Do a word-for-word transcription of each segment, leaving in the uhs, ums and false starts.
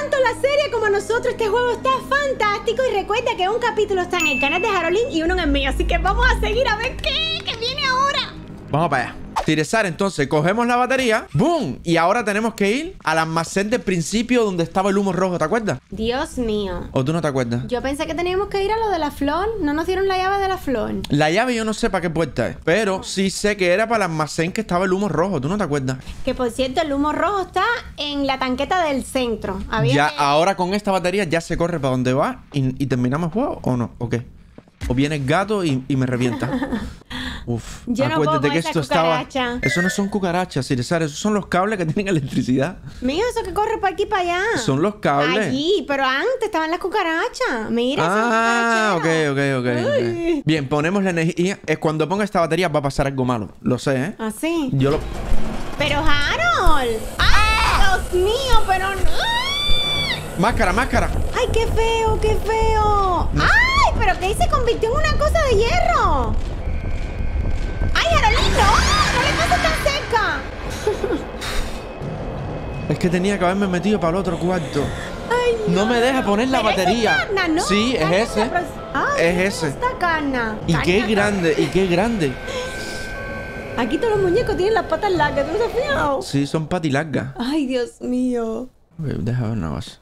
tanto la serie como nosotros. Este juego está fantástico. Y recuerda que un capítulo está en el canal de Jarolín y uno en el mío. Así que vamos a seguir a ver qué, qué viene ahora. Vamos para allá. Tiresar, entonces, cogemos la batería. ¡Boom! Y ahora tenemos que ir al almacén del principio donde estaba el humo rojo, ¿te acuerdas? Dios mío. ¿O tú no te acuerdas? Yo pensé que teníamos que ir a lo de la flor. No nos dieron la llave de la flor. La llave yo no sé para qué puerta es, pero sí sé que era para el almacén que estaba el humo rojo. ¿Tú no te acuerdas? Que por cierto, el humo rojo está en la tanqueta del centro. Había Ya, que... ahora con esta batería ya se corre para donde va y, y terminamos el juego, ¿o no? ¿O qué? O viene el gato y, y me revienta. Uf, Yo no acuérdate puedo que con esto esa estaba... cucaracha. Eso no son cucarachas, Ciresar, esos son los cables que tienen electricidad. Mío, eso que corre para aquí y para allá. Son los cables. Allí, pero antes estaban las cucarachas. Mira, Ah, son ok, cucaracheras. ok, ok, ok. Bien, ponemos la energía. Es cuando ponga esta batería va a pasar algo malo. Lo sé, ¿eh? ¿Ah, sí? Yo lo... Pero Harold. ¡Ay, Dios mío! Pero no. Máscara, máscara. ¡Ay, qué feo, qué feo! ¡Ay, pero que ahí se convirtió en una cosa de hierro! ¡Ay, Jarolín, no! ¡No le pases tan cerca! Es que tenía que haberme metido para el otro cuarto. Ay, No me deja poner la Pero ese batería. es Carna, ¿no? Sí, es Carna ese. la pros- Ay, Es ese. Está Carna. Y qué Carna. grande, y qué grande. Aquí todos los muñecos tienen las patas largas, ¿tú no te has fijado? Sí, son patilargas. Ay, Dios mío. Ok, deja ver una cosa.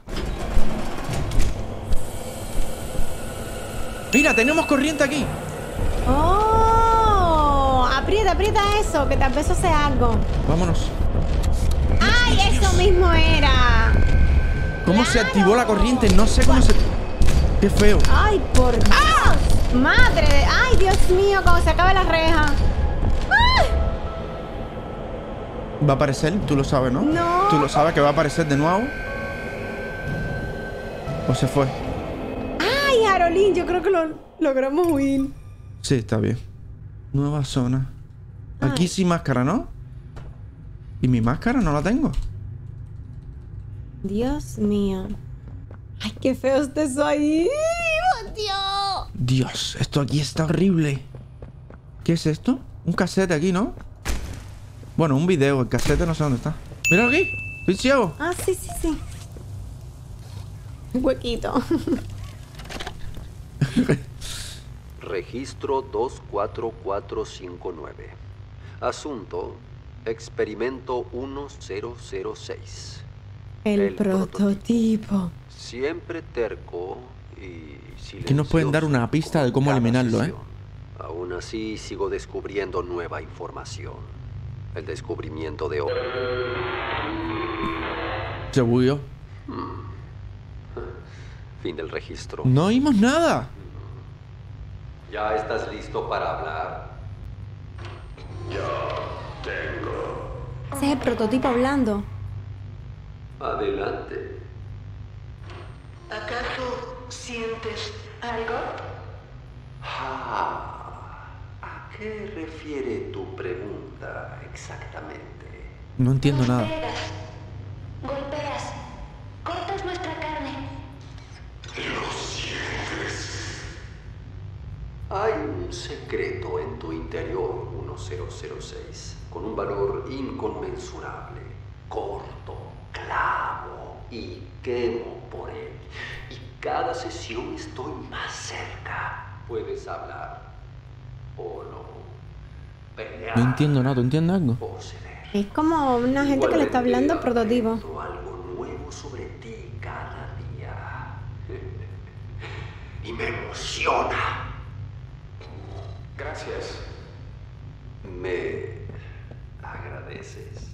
Mira, tenemos corriente aquí. ¡Oh! Aprieta, aprieta eso, que tal vez eso sea algo. Vámonos. ¡Ay, eso mismo era! ¿Cómo se Claro. activó la corriente? No sé cómo se... Qué feo. ¡Ay, por Dios! ¡Madre! de- ¡Ay, Dios mío! Cuando se acaba la reja. ¡Ay! Va a aparecer, tú lo sabes, ¿no? No. ¿Tú lo sabes que va a aparecer de nuevo? ¿O se fue? ¡Ay, Jarolín! Yo creo que lo logramos huir. Sí, está bien. Nueva zona. Aquí Ay. sin máscara, ¿no? ¿Y mi máscara no la tengo? Dios mío. ¡Ay, qué feo está eso ahí! ¡Oh, Dios! Dios, esto aquí está horrible. ¿Qué es esto? Un cassette aquí, ¿no? Bueno, un video. El cassette no sé dónde está. Mira aquí. Estoy ciego. Ah, sí, sí, sí. Un huequito. Registro dos cuatro cuatro cinco nueve. Asunto: Experimento uno cero cero seis. El, El prototipo. Siempre terco y silencioso. Aquí nos pueden dar una pista de cómo cada eliminarlo, ¿eh? sesión. Aún así, sigo descubriendo nueva información. El descubrimiento de hoy. Se bugueó. Fin del registro. No oímos nada. ¿Ya estás listo para hablar? Ese es el prototipo hablando. Adelante. ¿Acaso sientes algo? Ah, ¿a qué refiere tu pregunta exactamente? No entiendo nada. Golpeas, golpeas, cortas nuestra carne. Hay un secreto en tu interior, uno cero cero seis, con un valor inconmensurable. Corto, clavo y quemo por él. Y cada sesión estoy más cerca. Puedes hablar o no. Pelear No entiendo nada. ¿Tú entiendes algo? o ceder. Es como una gente que le está hablando al prototipo. Aprendo algo nuevo sobre ti cada día. Y me emociona. Gracias. ¿Me agradeces?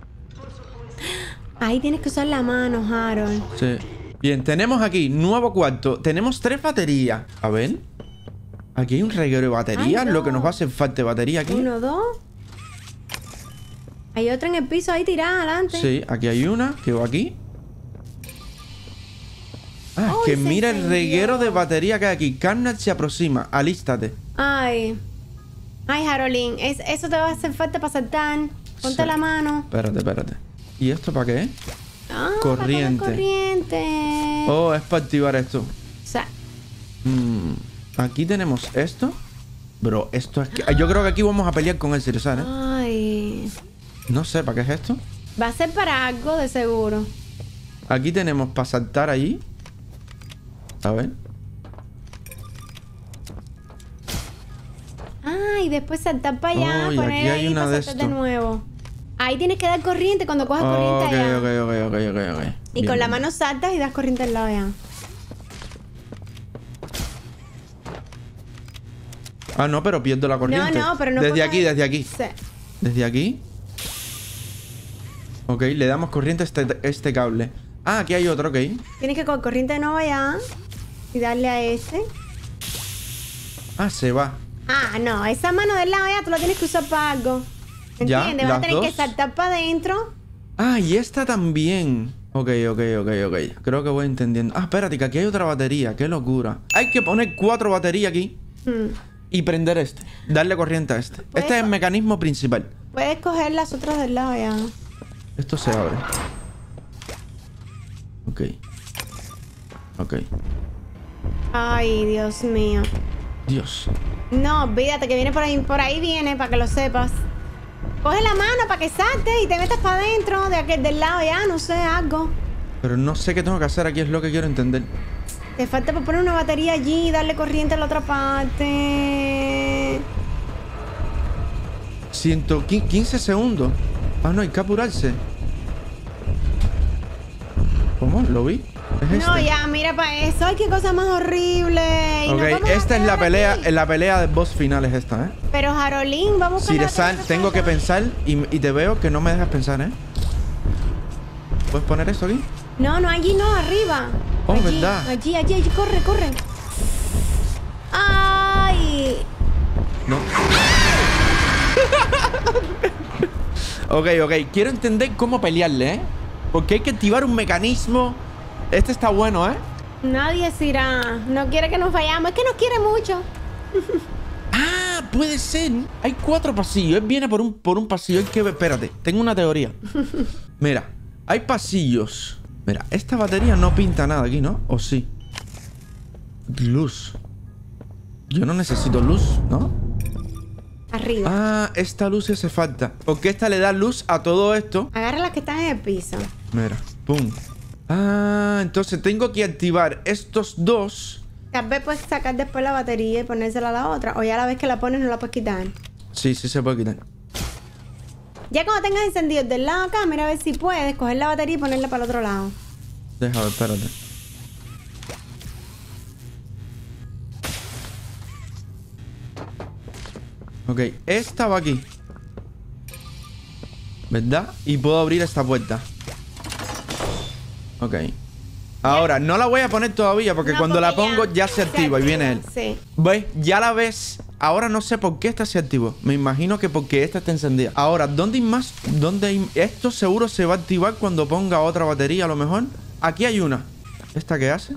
Ahí tienes que usar la mano, Harold. Sí. Bien, tenemos aquí nuevo cuarto. Tenemos tres baterías. A ver. Aquí hay un reguero de baterías. Ay, Lo que no. nos va a hacer falta de batería aquí. Uno, dos. Hay otra en el piso ahí tirada adelante. Sí, aquí hay una. Que va aquí. Ah, Ay, que se mira el encendió. reguero de batería que hay aquí. Carnage se aproxima. Alístate. Ay. Ay, Jarolín. Es, eso te va a hacer falta para saltar. Ponte Sí. la mano. Espérate, espérate. ¿Y esto para qué? Ah, Corriente. para poner corriente. Oh, es para activar esto. O sea, Mm, aquí tenemos esto. Bro, esto es que... Yo creo que aquí vamos a pelear con el Ciresar, ¿eh? ay. No sé, ¿para qué es esto? Va a ser para algo de seguro. Aquí tenemos para saltar allí. A ver. Ah, y después saltar para allá, Oh, y poner aquí hay ahí una para de saltar de esto. nuevo. Ahí tienes que dar corriente cuando cojas Ok, corriente allá. ok, ok, ok, ok, ok. Y Bien, con la bien. mano saltas y das corriente al lado ya. Ah, no, pero pierdo la corriente. No, no, pero no Desde puedes- aquí, desde aquí. Sí. Desde aquí. Ok, le damos corriente a este, este cable. Ah, aquí hay otro, ok. Tienes que coger corriente de nuevo allá y darle a este. Ah, se va. Ah, no, esa mano del lado ya tú la tienes que usar para algo. Ya, ¿Entiendes? Vas a las tener que dos. saltar para adentro. Ah, y esta también. Ok, ok, ok, ok. Creo que voy entendiendo. Ah, espérate, que aquí hay otra batería. Qué locura. Hay que poner cuatro baterías aquí Hmm. y prender este. Darle corriente a este. Pues Este es el co- mecanismo principal. Puedes coger las otras del lado ya. Esto se abre. Ok. Ok. Ay, Dios mío. Dios. No, olvídate que viene por ahí, por ahí viene, para que lo sepas. Coge la mano para que saltes y te metas para adentro de aquel del lado ya, no sé, algo. Pero no sé qué tengo que hacer aquí, es lo que quiero entender. Te falta por poner una batería allí y darle corriente a la otra parte. ciento quince segundos. Ah, no, hay que apurarse. ¿Cómo? ¿Lo vi? ¿Es No, este? ya, mira para eso. Ay, qué cosa más horrible. Y nos Ok, vamos a esta es la quedar pelea, aquí. la pelea de boss final es esta, ¿eh? Pero Jarolín, vamos a buscar la Siresan, batería tengo que falta. pensar y, y te veo que no me dejas pensar, ¿eh? ¿Puedes poner esto aquí? No, no, allí no, arriba. Oh, allí, ¿verdad? Allí, allí, allí, corre, corre. Ay. No. Ok, ok. Quiero entender cómo pelearle, ¿eh? Porque hay que activar un mecanismo. Este está bueno, ¿eh? Nadie se irá. No quiere que nos vayamos. Es que nos quiere mucho. Ah, puede ser. Hay cuatro pasillos. Él viene por un, por un pasillo. Hay que ver. Espérate, tengo una teoría. Mira, hay pasillos. Mira, esta batería no pinta nada aquí, ¿no? ¿O sí? Luz. Yo no necesito luz, ¿no? Arriba. Ah, esta luz hace falta. Porque esta le da luz a todo esto. Agarra las que están en el piso. Mira, pum. Ah, entonces tengo que activar estos dos. Tal vez puedes sacar después la batería y ponérsela a la otra. O ya la vez que la pones no la puedes quitar. Sí, sí se puede quitar. Ya cuando tengas encendido el del lado acá, mira a ver si puedes coger la batería y ponerla para el otro lado. Deja ver, espérate. Ok, esta va aquí. ¿Verdad? Y puedo abrir esta puerta. Ok. Ahora, no la voy a poner todavía porque No, cuando la porque pongo ya se activa y viene él. Sí. ¿Ves? Ya la ves. Ahora no sé por qué esta se activó. Me imagino que porque esta está encendida. Ahora, ¿dónde hay más? ¿Dónde hay? Esto seguro se va a activar cuando ponga otra batería a lo mejor. Aquí hay una. ¿Esta qué hace?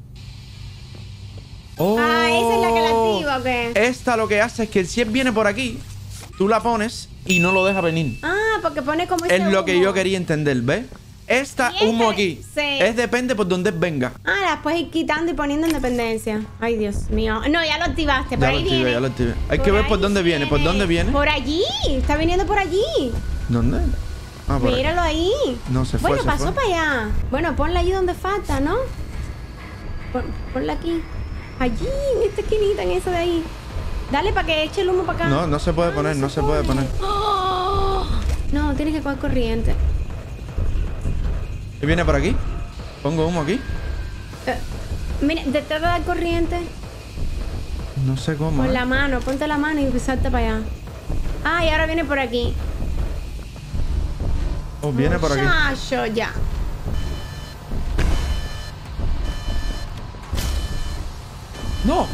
Oh, Ah, ¿esa es la que la activa o qué? Esta lo que hace es que si él viene por aquí, tú la pones y no lo deja venir. Ah, porque pone como ese Es lo que humo. yo quería entender, ¿ves? Esta Y esta- humo aquí. sí. Es depende por donde él venga. Ah, las puedes ir quitando y poniendo en dependencia. Ay, Dios mío. No, ya lo activaste. Por Ya ahí lo activé, viene. ya lo activé. Hay que ver por ahí dónde viene. ¿Por dónde viene? Por allí. Está viniendo por allí. ¿Dónde? Ah, por ahí. Míralo ahí. No, se fue, Bueno, se pasó fue. para allá. Bueno, ponla allí donde falta, ¿no? Pon- ponla aquí. Allí, en esta esquinita, en esa de ahí. Dale para que eche el humo para acá. No, no se puede Ah, poner, no se puede pone. poner. ¡Oh! No, tienes que coger corriente. ¿Y viene por aquí? ¿Pongo humo aquí? Eh, mira, te trata de dar corriente. No sé cómo. Con ¿eh? la mano, ponte la mano y salta para allá. Ah, y ahora viene por aquí. Oh, viene por aquí. Muchacho, ya. ¡No!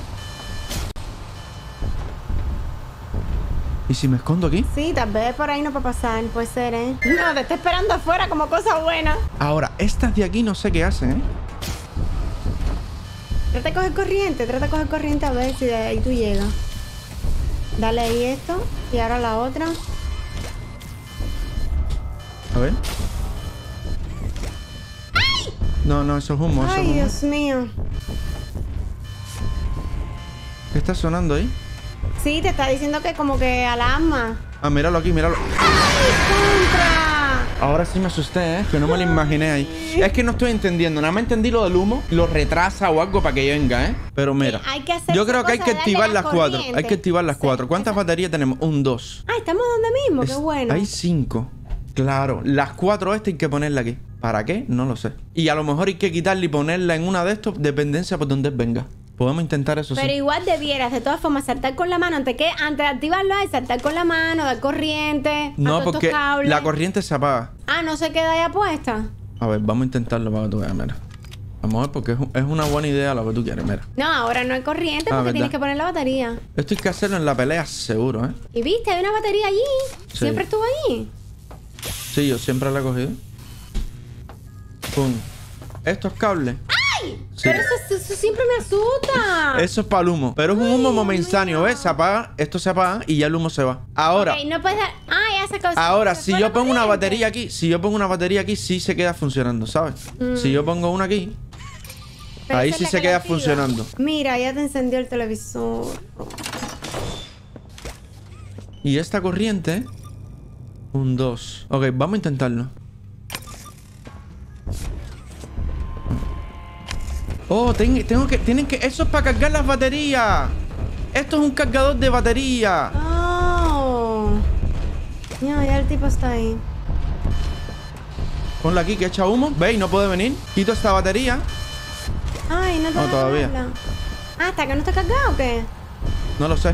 ¿Y si me escondo aquí? Sí, tal vez por ahí no puede pasar, puede ser, ¿eh? No, te está esperando afuera como cosa buena. Ahora, estas de aquí no sé qué hacen, ¿eh? Trata de coger corriente, trata de coger corriente a ver si de ahí tú llegas. Dale ahí esto y ahora la otra. A ver. No, no, eso es humo, eso es Ay, humo. Dios mío. ¿Qué está sonando ahí? Sí, te está diciendo que como que alarma. Ah, míralo aquí, míralo. ¡Ay, contra! Ahora sí me asusté, ¿eh? Que no me lo imaginé ahí. Es que no estoy entendiendo. Nada más entendí lo del humo. Lo retrasa o algo para que venga, ¿eh? Pero mira. Sí, hay que hacer yo creo que hay cosa que de activar darle las la cuatro. corriente. Hay que activar las Sí, cuatro. ¿Cuántas exacto. baterías tenemos? Un, dos. Ah, estamos donde mismo. Es- Qué bueno. Hay cinco. Claro. Las cuatro estas hay que ponerla aquí. ¿Para qué? No lo sé. Y a lo mejor hay que quitarla y ponerla en una de estos. Dependencia por donde venga. Podemos intentar eso, Pero sí. igual debieras, de todas formas, saltar con la mano. Antes, que, antes de activarlo, hay saltar con la mano, dar corriente. a No, todos estos porque cables. la corriente se apaga. Ah, no se queda ahí puesta. A ver, vamos a intentarlo para que tú veas, mira. Vamos a ver, porque es, es una buena idea lo que tú quieres, mira. No, ahora no hay corriente Ah, porque ¿verdad? tienes que poner la batería. Esto hay que hacerlo en la pelea seguro, ¿eh? Y viste, hay una batería allí. Sí. Siempre estuvo allí. Sí, yo siempre la he cogido. Pum. Estos cables. ¡Ay! Sí. Pero eso, eso siempre me asusta. Eso es para el humo. Pero es un humo momentáneo, ¿ves? Se apaga, esto se apaga y ya el humo se va. Ahora, Ok, no puedes dar. Ah, ya se acabó. ahora, se si fue yo la pongo una corriente. batería aquí, si yo pongo una batería aquí, sí se queda funcionando, ¿sabes? Si yo pongo una aquí, Pero ahí esa es sí la se que queda la activa. funcionando. Mira, ya te encendió el televisor. Y esta corriente, un dos. Ok, vamos a intentarlo. Oh, ten- tengo que, tienen que, eso es para cargar las baterías. Esto es un cargador de batería. Oh. Ya, ya el tipo está ahí. Ponla aquí que echa humo. ¿Veis? No puede venir. Quito esta batería. Ay, no te No, deja todavía. verla. Ah, ¿hasta que no está cargado o qué? No lo sé.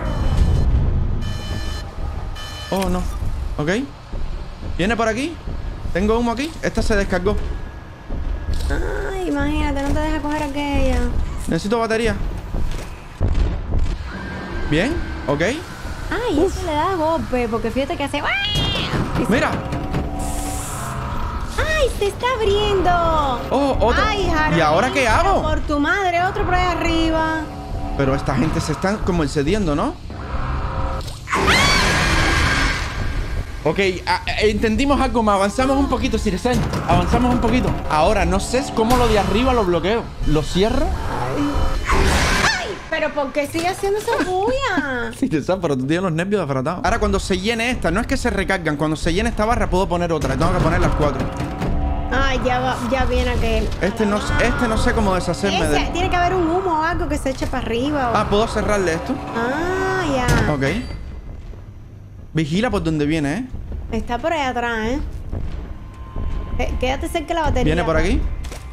Oh, no. Ok. ¿Viene por aquí? ¿Tengo humo aquí? Esta se descargó. Ay, imagínate, no te deja coger aquella. Necesito batería. Bien. Ok. Ay, eso le da golpe, porque fíjate que hace. ¡Ah! Mira. ¡Ay, se está abriendo! Oh, otra. Ay, Harold, ¿Y ahora qué hago? Por tu madre, otro por ahí arriba. Pero esta gente se están como excediendo, ¿no? Ok, a- a- entendimos algo más. Avanzamos un poquito, Siresen. Avanzamos un poquito. Ahora, no sé cómo lo de arriba lo bloqueo. ¿Lo cierro? ¡Ay! ¿Pero por qué sigue haciendo esa bulla? Siresen, pero tú tienes los nervios afratados. Ahora, cuando se llene esta, no es que se recargan. Cuando se llene esta barra, puedo poner otra. Tengo que poner las cuatro. Ay, ya, va, ya viene aquel. Este no, este no sé cómo deshacerme de Ese, él. tiene que haber un humo o algo que se eche para arriba. o- Ah, ¿puedo cerrarle esto? Ah, ya. Ok. Vigila por donde viene, ¿eh? Está por ahí atrás, ¿eh? Eh, Quédate cerca de la batería. ¿Viene por aquí?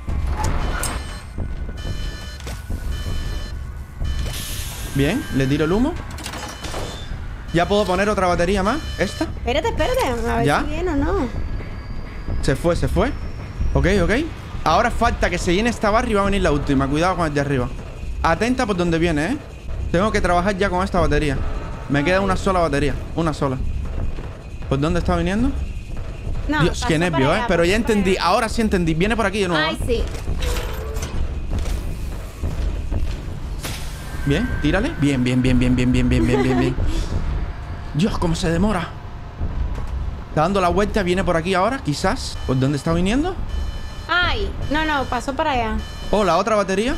Bien, le tiro el humo. Ya puedo poner otra batería más. ¿Esta? Espérate, espérate. A ver ¿Ya? si viene o no. Se fue, se fue. Ok, ok. Ahora falta que se llene esta barra y va a venir la última. Cuidado con el de arriba. Atenta por donde viene, ¿eh? Tengo que trabajar ya con esta batería. Me queda una sola batería. Una sola. ¿Por dónde está viniendo? No, Dios, qué pasó nervio, para ¿eh? allá, Pero ya pasó para entendí. allá. Ahora sí entendí. Viene por aquí de nuevo. Ay, sí. Bien, tírale. Bien, bien, bien, bien, bien, bien, bien, bien, bien, bien. Dios, cómo se demora. Está dando la vuelta, viene por aquí ahora, quizás. ¿Por dónde está viniendo? Ay, no, no, pasó para allá. Oh, la otra batería.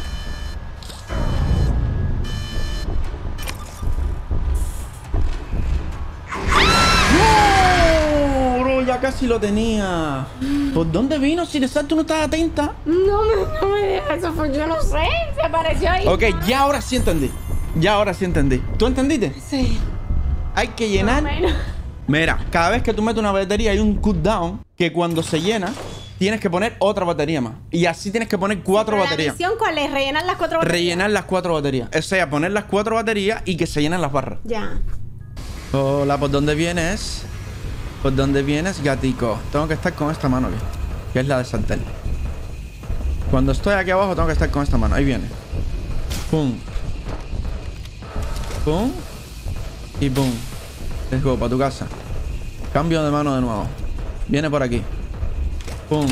¡No! Bro, ya casi lo tenía. ¿Por dónde vino? Si tú no estás atenta. No me, no me digas eso, pues yo no sé. Se apareció ahí. Ok, ya ahora sí entendí. Ya ahora sí entendí. ¿Tú entendiste? Sí. Hay que llenar. Más o menos. Mira, cada vez que tú metes una batería hay un cooldown que cuando se llena tienes que poner otra batería más. Y así tienes que poner cuatro Pero baterías. ¿la misión cuál es? ¿Rellenar las cuatro baterías? Rellenar las cuatro baterías. O sea, poner las cuatro baterías y que se llenen las barras. Ya. Hola, ¿por dónde vienes? ¿Por dónde vienes, gatico? Tengo que estar con esta mano aquí, que es la de sartén. Cuando estoy aquí abajo tengo que estar con esta mano. Ahí viene. Pum. Pum. Y pum. Let's go, para tu casa. Cambio de mano de nuevo. Viene por aquí. Pum.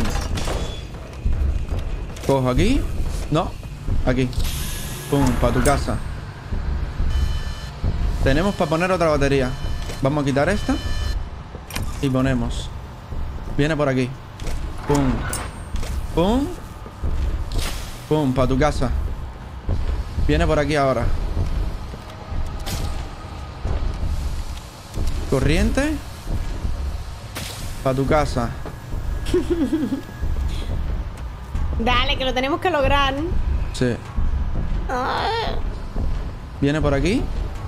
Cojo aquí. No. Aquí. Pum, para tu casa. Tenemos para poner otra batería. Vamos a quitar esta. Y ponemos. Viene por aquí. Pum. Pum. Pum, para tu casa. Viene por aquí ahora. Corriente. Para tu casa. Dale, que lo tenemos que lograr. Sí. Ah. ¿Viene por aquí?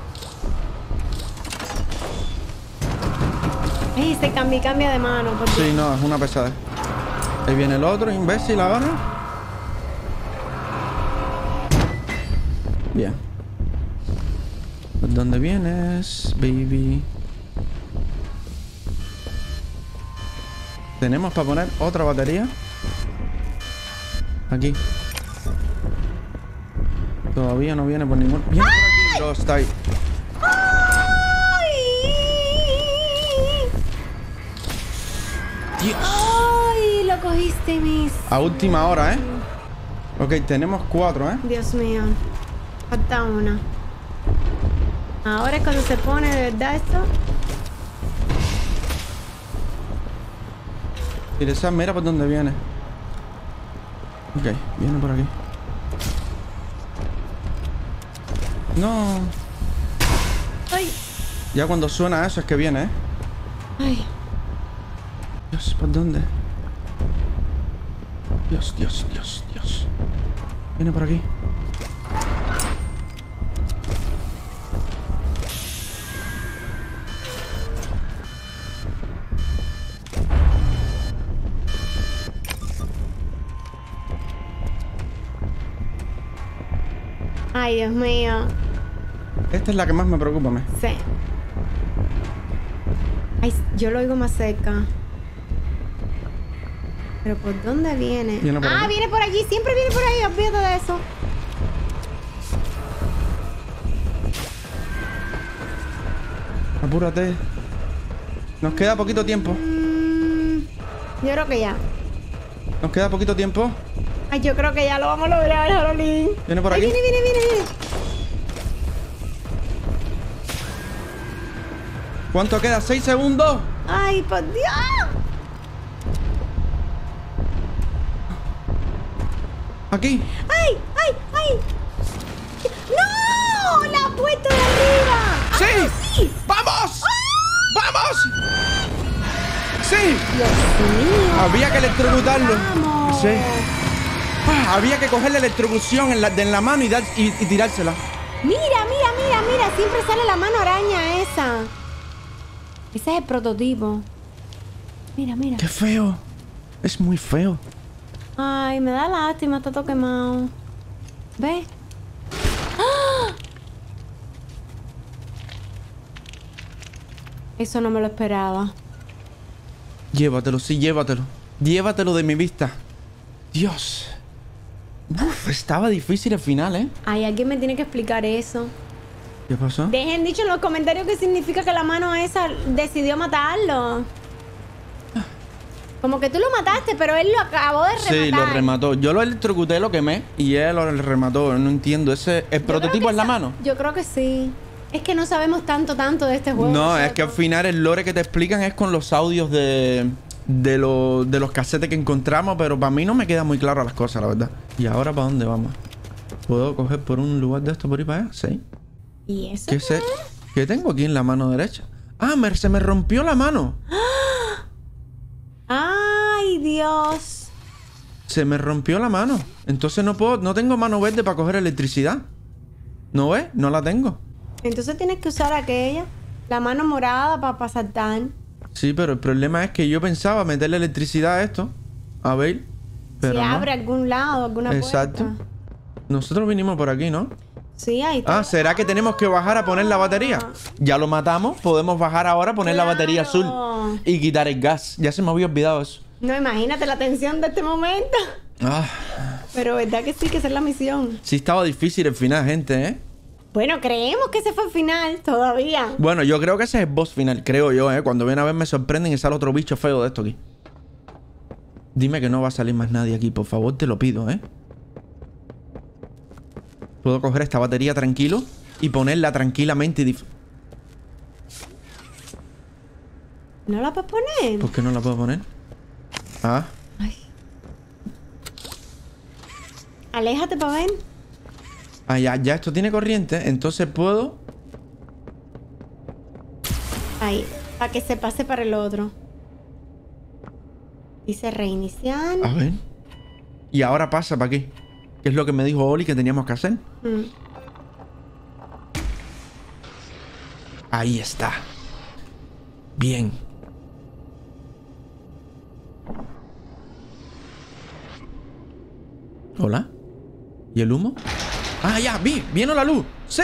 Ay, se cambia y cambia de mano. Porque... Sí, no, es una pesada. Ahí viene el otro, imbécil, ahora. Bien. ¿Por dónde vienes, baby? ¿Tenemos para poner otra batería? Aquí. Todavía no viene por ningún... ¡Viene por aquí! Lo está ahí. ¡Ay! Dios. ¡Ay! Lo cogiste, Miss. A última hora, ¿eh? Ok, tenemos cuatro, ¿eh? Dios mío. Falta una. Ahora es cuando se pone de verdad esto. Teresa, mira por dónde viene. Ok, viene por aquí. No. Ay. Ya cuando suena eso es que viene, ¿eh? Ay. Dios, ¿por dónde? Dios, Dios, Dios, Dios. Viene por aquí. Ay, Dios mío. Esta es la que más me preocupa, me. Sí. Ay, yo lo oigo más cerca. Pero ¿por dónde viene? Viene por ah, aquí. viene por aquí. Siempre viene por ahí. Olvídate de eso. Apúrate. Nos queda poquito tiempo. Mm, yo creo que ya. Nos queda poquito tiempo. Ay, yo creo que ya lo vamos a lograr, Jarolín. Viene por Ay, aquí. viene, viene, viene, viene. ¿Cuánto queda? ¿Seis segundos? Ay, por Dios. Aquí. ¡Ay! ¡Ay! ¡Ay! ¡No! ¡La ha puesto de arriba! ¡Sí! ¡Ah, sí! ¡Vamos! ¡Vamos! ¡Sí! Dios mío. Había que electrocutarlo. Vamos. Sí. Ah, había que coger la electrocución en la, en la mano y, dar, y, y tirársela. Mira, mira, mira, mira. Siempre sale la mano araña esa. Ese es el prototipo. Mira, mira. ¡Qué feo! Es muy feo. Ay, me da lástima, está todo quemado. ¿Ves? ¡Ah! Eso no me lo esperaba. Llévatelo, sí, llévatelo. Llévatelo de mi vista. Dios. Uf, estaba difícil el final, ¿eh? Ay, alguien me tiene que explicar eso. ¿Qué pasó? Dejen dicho en los comentarios qué significa que la mano esa decidió matarlo. Como que tú lo mataste, pero él lo acabó de rematar. Sí, lo remató. Yo lo electrocuté, lo quemé y él lo remató. No entiendo. Ese, ¿el Yo prototipo creo que es la sa- mano? Yo creo que sí. Es que no sabemos tanto, tanto de este juego. No, es nosotros. que al final el lore que te explican es con los audios de, de, lo- de los casetes que encontramos, pero para mí no me quedan muy claras las cosas, la verdad. ¿Y ahora para dónde vamos? ¿Puedo coger por un lugar de esto por ahí para allá? Sí. ¿Y eso? ¿Qué sé? ¿Qué tengo aquí en la mano derecha? Ah, me- se me rompió la mano. ¡Ay, Dios! Se me rompió la mano. Entonces no puedo, no tengo mano verde para coger electricidad. ¿No ves? No la tengo. Entonces tienes que usar aquella. La mano morada para saltar. Sí, pero el problema es que yo pensaba meterle electricidad a esto. A ver. Pero si no. abre algún lado, alguna Exacto. puerta. Nosotros vinimos por aquí, ¿no? Sí, ahí está. Ah, ¿será que tenemos que bajar a poner la batería? Ya lo matamos, podemos bajar ahora a poner la batería azul Claro. y quitar el gas. Ya se me había olvidado eso. No, imagínate la tensión de este momento. Ah, Pero verdad que sí, que esa es la misión. sí estaba difícil el final, gente, ¿eh? Bueno, creemos que ese fue el final todavía. Bueno, yo creo que ese es el boss final, creo yo, ¿eh? Cuando viene a ver me sorprenden y sale otro bicho feo de esto aquí. Dime que no va a salir más nadie aquí, por favor, te lo pido, ¿eh? Puedo coger esta batería tranquilo y ponerla tranquilamente y... dif- ¿No la puedes poner? ¿Por qué no la puedo poner? Ah, Ay. Aléjate para ver. ah ya, ya esto tiene corriente, entonces puedo... Ahí, para que se pase para el otro. Dice reiniciar. A ver. Y ahora pasa para aquí. ¿Qué es lo que me dijo Oli que teníamos que hacer? Mm. Ahí está. Bien. Hola. ¿Y el humo? Ah, ya, vi. Viene la luz. ¡Sí!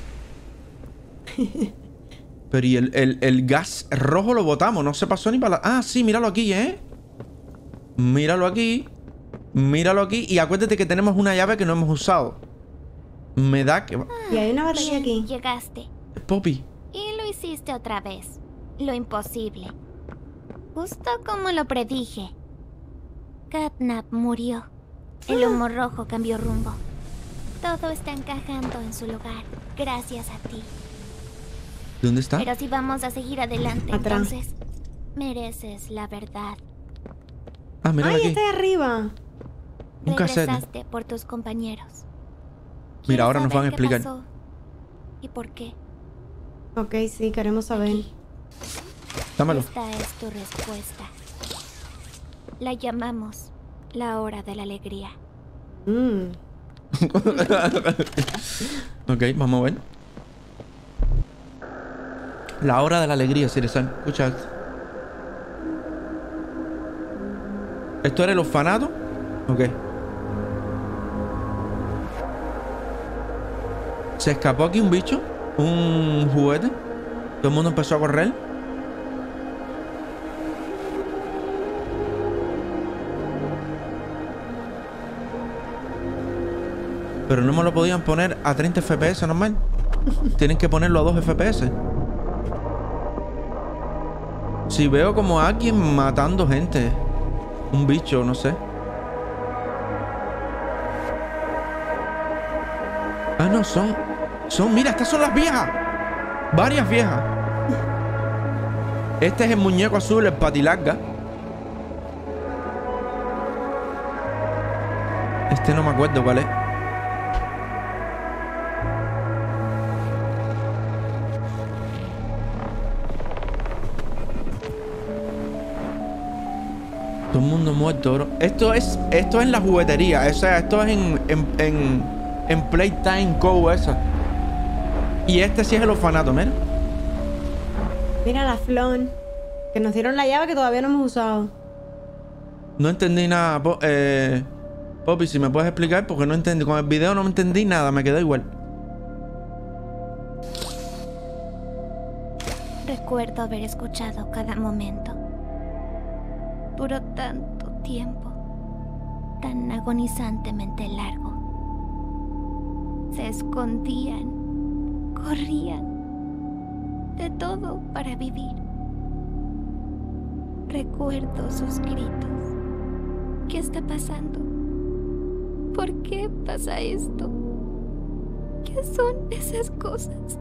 Pero y el, el, el gas rojo lo botamos. No se pasó ni para la... Ah, sí, míralo aquí, ¿eh? Míralo aquí. Míralo aquí. Y acuérdate que tenemos una llave que no hemos usado. Me da que... Y hay una batería aquí. Llegaste. Poppy. Y lo hiciste otra vez. Lo imposible. Justo como lo predije. Catnap murió. El humo rojo cambió rumbo. Todo está encajando en su lugar. Gracias a ti. ¿Dónde está? Pero si vamos a seguir adelante, Atrás. entonces mereces la verdad. Ah, míralo Ay, aquí. está ahí arriba. Un cassette. Regresaste por tus compañeros. Mira, ¿Quieres ahora nos van a saber qué explicar. pasó ¿Y por qué? Ok, sí, queremos saber. Aquí. Dámelo. Esta es tu respuesta. La llamamos la hora de la alegría. Mm. Ok, vamos a ver. La hora de la alegría, Siri-san. Escucha esto. ¿Esto era el orfanato? Ok. ¿Se escapó aquí un bicho? ¿Un juguete? ¿Todo el mundo empezó a correr? Pero no me lo podían poner a treinta F P S normal. Tienen que ponerlo a dos F P S. Si veo como a alguien matando gente. Un bicho, no sé. Ah, no, son... Son... Mira, estas son las viejas. Varias viejas. Este es el muñeco azul, el patilarga. Este no me acuerdo cuál es. Todo el mundo muerto, bro. Esto es, esto es en la juguetería. O sea, esto es en, en, en, en Playtime Co. esa. Y este sí es el orfanato, mira. Mira la flon. Que nos dieron la llave que todavía no hemos usado. No entendí nada. Po eh, Poppy, si me puedes explicar, porque no entendí. Con el video no me entendí nada, me quedó igual. Recuerdo haber escuchado cada momento. Duró tanto tiempo, tan agonizantemente largo. Se escondían, corrían, de todo para vivir. Recuerdo sus gritos. ¿Qué está pasando? ¿Por qué pasa esto? ¿Qué son esas cosas?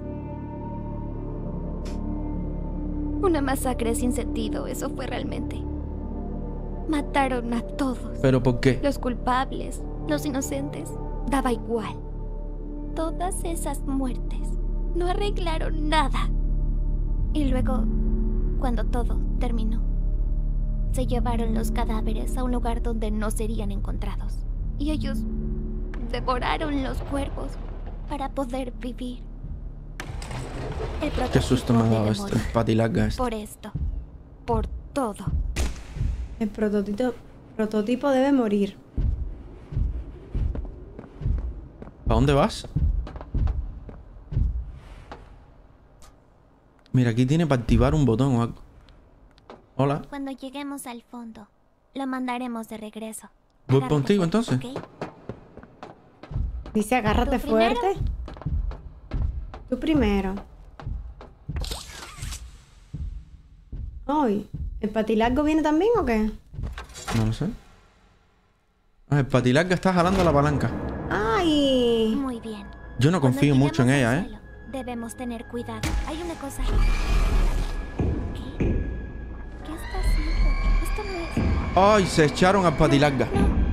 Una masacre sin sentido, eso fue realmente. Mataron a todos. ¿Pero por qué? Los culpables, los inocentes, daba igual. Todas esas muertes no arreglaron nada. Y luego, cuando todo terminó, se llevaron los cadáveres a un lugar donde no serían encontrados. Y ellos devoraron los cuerpos para poder vivir. El Qué susto me ha prototipo dado debe este, el morir. patilarga este. Por esto, por todo. El prototipo, prototipo debe morir. ¿A dónde vas? Mira, aquí tiene para activar un botón o algo. Hola. Cuando lleguemos al fondo, lo mandaremos de regreso. ¿Voy Agárrate contigo fuerte, entonces? ¿ok? Dice agárrate ¿Tú primero? fuerte. Tú primero. Ay, ¿el patilargo viene también o qué? No lo sé. Ah, el patilarga está jalando la palanca. Ay. Muy bien. Yo no Cuando confío mucho en lleguemos ella, al ¿eh? suelo, debemos tener cuidado. Hay una cosa. ¿Qué? ¿Qué está haciendo? Esto no es. ¡Ay! Se echaron al patilarga.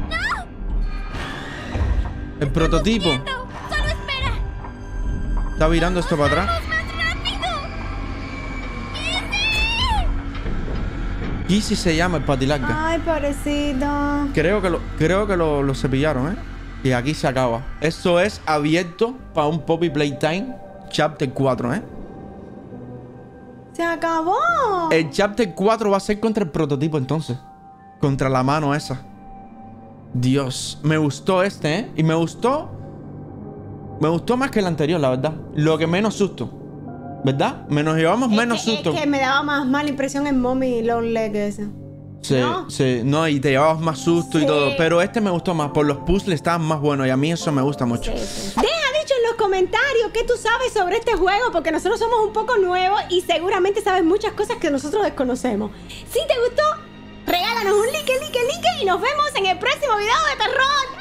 El prototipo. ¡No! ¡Solo espera! Está virando esto para atrás. ¡Más rápido! Kissy se llama el patilarga. Ay, pobrecito. Creo que lo, creo que lo, lo cepillaron, ¿eh? Y aquí se acaba. Esto es abierto para un Poppy Playtime Chapter cuatro, ¿eh? Se acabó. El Chapter cuatro va a ser contra el prototipo entonces. Contra la mano esa. Dios, me gustó este, ¿eh? Y me gustó... Me gustó más que el anterior, la verdad. Lo que menos susto. ¿Verdad? Menos llevamos es menos que, susto. Es que me daba más mala impresión en Mommy Long Leg ese. Sí, ¿no? sí. No, y te llevabas más susto Sí. y todo. Pero este me gustó más. Por los puzzles estaban más buenos. Y a mí eso me gusta mucho. Sí, sí. Deja dicho en los comentarios qué tú sabes sobre este juego, porque nosotros somos un poco nuevos y seguramente sabes muchas cosas que nosotros desconocemos. Si te gustó, regálanos un like, like, like y nos vemos en el próximo video de terror.